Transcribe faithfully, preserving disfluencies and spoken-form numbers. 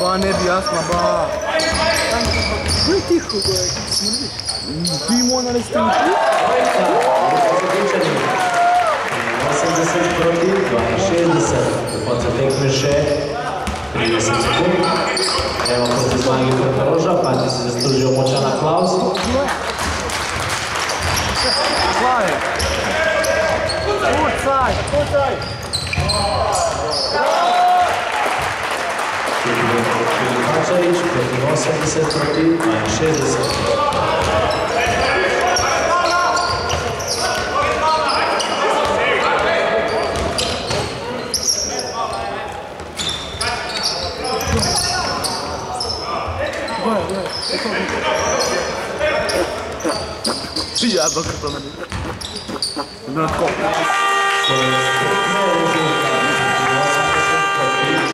Ba ne bi jasno, ba. Koji tiho gore, smrdiš? Ti mu ona reći tamo tu? osemdeset protiv šezdeset. Do konca tekme še trideset sekund. Evo protiv Zmagi Krkaroža, Pati se zaslužio moćan aplauz. Slaje! Kucaj, kucaj! Filip Hačarić protiv osemdeset protiv šezdeset. Ja, bak to meni. Na kopu. To je